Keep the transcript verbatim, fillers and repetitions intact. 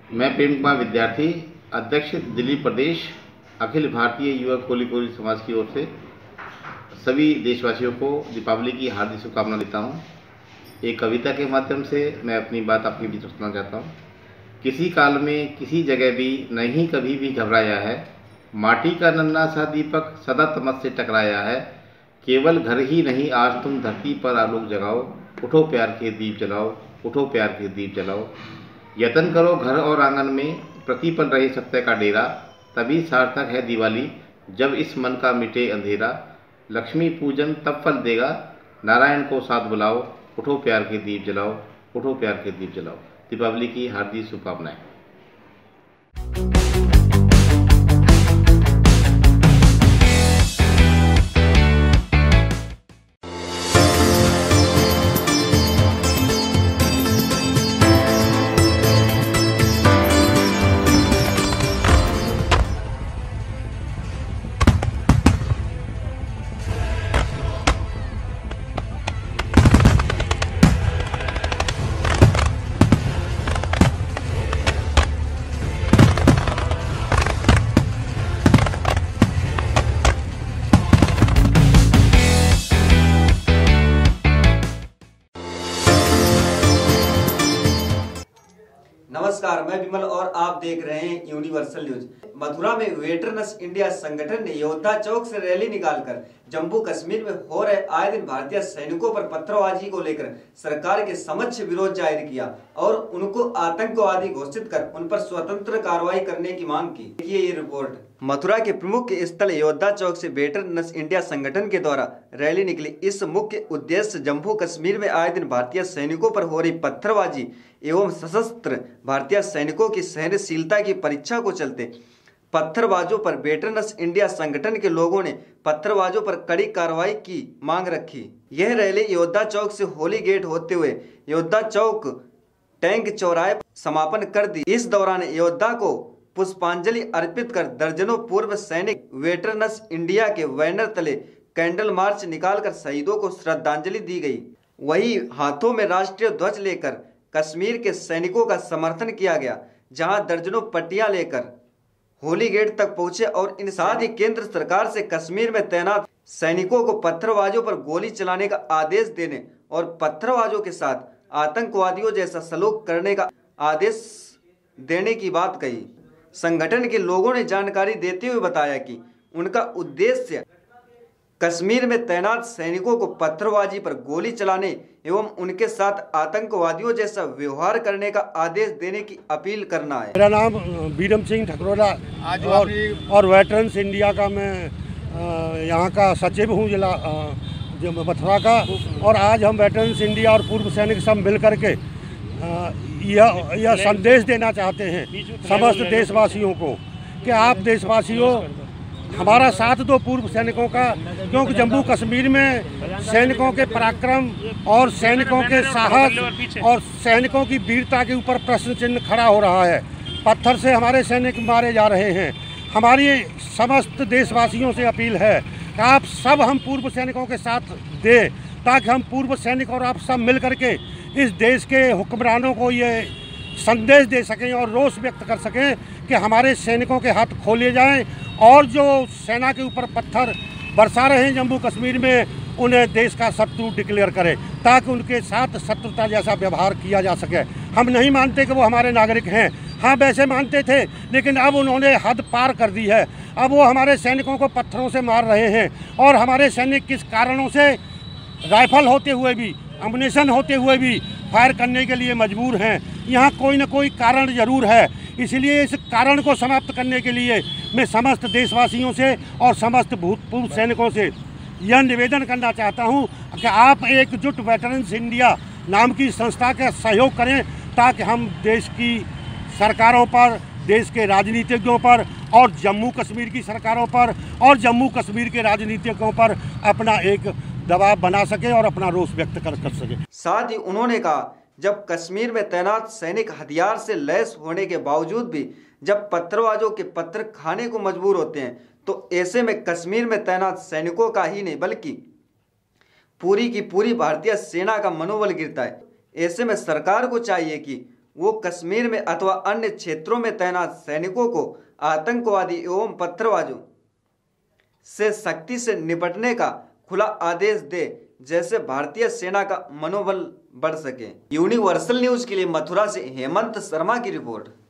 मैं प्रेम कुमार विद्यार्थी, अध्यक्ष दिल्ली प्रदेश अखिल भारतीय युवक कोली कोली समाज की ओर से सभी देशवासियों को दीपावली की हार्दिक शुभकामना देता हूँ। एक कविता के माध्यम से मैं अपनी बात आपके बीच रखना चाहता हूँ। किसी काल में किसी जगह भी नहीं कभी भी घबराया है, माटी का नन्हा सा दीपक सदा तमस से टकराया है। केवल घर ही नहीं आज तुम धरती पर आलोक जगाओ, उठो प्यार के दीप जलाओ, उठो प्यार के दीप जलाओ। यत्न करो घर और आंगन में प्रतिपल रहे सत्य का डेरा, तभी सार्थक है दिवाली जब इस मन का मिटे अंधेरा। लक्ष्मी पूजन तब फल देगा, नारायण को साथ बुलाओ, उठो प्यार के दीप जलाओ, उठो प्यार के दीप जलाओ। दीपावली की हार्दिक शुभकामनाएं। नमस्कार, मैं विमल और आप देख रहे हैं यूनिवर्सल न्यूज। मथुरा में वेटरन्स इंडिया संगठन ने योद्धा चौक से रैली निकालकर जम्मू कश्मीर में हो रहे आए दिन भारतीय सैनिकों पर पत्थरबाजी को लेकर सरकार के समक्ष विरोध जाहिर किया और उनको आतंकवादी घोषित कर उन पर स्वतंत्र कार्रवाई करने की मांग की। देखिए ये रिपोर्ट। मथुरा के प्रमुख स्थल योद्धा चौक से वेटरन्स इंडिया संगठन के द्वारा रैली निकली। इस मुख्य उद्देश्य जम्मू कश्मीर में आए दिन भारतीय सैनिकों पर हो रही पत्थरबाजी एवं सशस्त्र भारतीय सैनिकों की सहनशीलता की परीक्षा को चलते पत्थरबाजों पर वेटरन्स इंडिया संगठन के लोगों ने पत्थरबाजों पर कड़ी कार्रवाई की मांग रखी। यह रैली योद्धा चौक से होली गेट होते हुए योद्धा चौक टैंक चौराहे पर समापन कर दी। इस दौरान योद्धा को पुष्पांजलि अर्पित कर दर्जनों पूर्व सैनिक वेटरन्स इंडिया के बैनर तले कैंडल मार्च निकालकर शहीदों को श्रद्धांजलि दी गई। वहीं हाथों में राष्ट्रीय ध्वज लेकर कश्मीर के सैनिकों का समर्थन किया गया, जहां दर्जनों पट्टियां लेकर होली गेट तक पहुंचे और इन साथ ही केंद्र सरकार से कश्मीर में तैनात सैनिकों को पत्थरबाजों पर गोली चलाने का आदेश देने और पत्थरबाजों के साथ आतंकवादियों जैसा सलूक करने का आदेश देने की बात कही। संगठन के लोगों ने जानकारी देते हुए बताया कि उनका उद्देश्य कश्मीर में तैनात सैनिकों को पत्थरबाजी पर गोली चलाने एवं उनके साथ आतंकवादियों जैसा व्यवहार करने का आदेश देने की अपील करना है। मेरा नाम बीरम सिंह ठकरोला और, और वेटरन्स इंडिया का मैं यहाँ का सचिव हूँ जिला मथुरा का। और आज हम वेटरन्स इंडिया और पूर्व सैनिक सब मिल करके यह यह संदेश देना चाहते हैं समस्त देशवासियों को कि आप देशवासियों हमारा साथ दो पूर्व सैनिकों का, क्योंकि जम्मू कश्मीर में सैनिकों के पराक्रम और सैनिकों के साहस और सैनिकों की वीरता के ऊपर प्रश्न चिन्ह खड़ा हो रहा है। पत्थर से हमारे सैनिक मारे जा रहे हैं। हमारी समस्त देशवासियों से अपील है कि आप सब हम पूर्व सैनिकों के साथ दें, ताकि हम पूर्व सैनिक और आप सब मिल करके इस देश के हुक्मरानों को ये संदेश दे सकें और रोष व्यक्त कर सकें कि हमारे सैनिकों के हाथ खोले जाएं और जो सेना के ऊपर पत्थर बरसा रहे हैं जम्मू कश्मीर में, उन्हें देश का शत्रु डिक्लेयर करें, ताकि उनके साथ शत्रुता जैसा व्यवहार किया जा सके। हम नहीं मानते कि वो हमारे नागरिक हैं, हाँ वैसे मानते थे, लेकिन अब उन्होंने हद पार कर दी है। अब वो हमारे सैनिकों को पत्थरों से मार रहे हैं और हमारे सैनिक किस कारणों से राइफल होते हुए भी, अम्युनिशन होते हुए भी फायर करने के लिए मजबूर हैं। यहाँ कोई न कोई कारण जरूर है। इसलिए इस कारण को समाप्त करने के लिए मैं समस्त देशवासियों से और समस्त भूतपूर्व सैनिकों से यह निवेदन करना चाहता हूँ कि आप एकजुट वेटरन्स इंडिया नाम की संस्था का सहयोग करें, ताकि हम देश की सरकारों पर, देश के राजनीतिज्ञों पर और जम्मू कश्मीर की सरकारों पर और जम्मू कश्मीर के राजनीतिज्ञों पर अपना एक दबाव बना सके और अपना रोष व्यक्त कर कर सके। साथ ही उन्होंने कहा, जब कश्मीर में तैनात सैनिक हथियार से लैस होने के बावजूद भी जब पत्थरबाजों के पत्थर खाने को मजबूर होते हैं, तो ऐसे में कश्मीर में तैनात सैनिकों का ही नहीं बल्कि पूरी की पूरी भारतीय सेना का मनोबल गिरता है। ऐसे में सरकार को चाहिए कि वो कश्मीर में अथवा अन्य क्षेत्रों में तैनात सैनिकों को आतंकवादी एवं पत्थरबाजों से सख्ती से निपटने का खुला आदेश दे, जैसे भारतीय सेना का मनोबल बढ़ सके। यूनिवर्सल न्यूज के लिए मथुरा से हेमंत शर्मा की रिपोर्ट।